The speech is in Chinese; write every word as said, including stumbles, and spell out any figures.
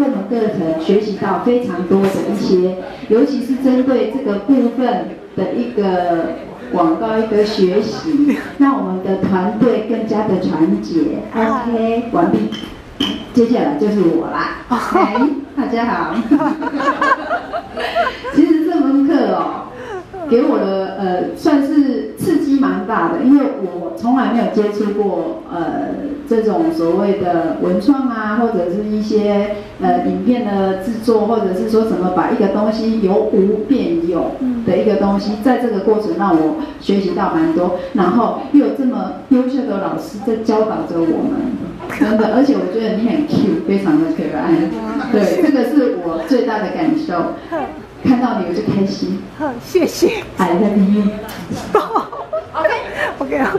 这门课程学习到非常多的一些，尤其是针对这个部分的一个广告一个学习，让我们的团队更加的团结。OK， 完毕。接下来就是我啦。哎，大家好。其实这门课哦，给我的呃算是刺激蛮大的，因为我从来没有接触过呃这种所谓的文创啊，或者是一些呃影片的制作，或者是说什么把一个东西由无变有的一个东西，在这个过程让我学习到蛮多，然后又有这么优秀的老师在教导着我们，真的，而且我觉得你很 Q， 非常的可爱，对，这个是我最大的感受。看到你我就开心。 好，谢谢。 I love you。 OK，OK。